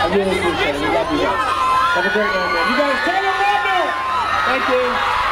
really appreciate it. We love you guys. Have a great night, man. You guys, tell them love it. Thank you.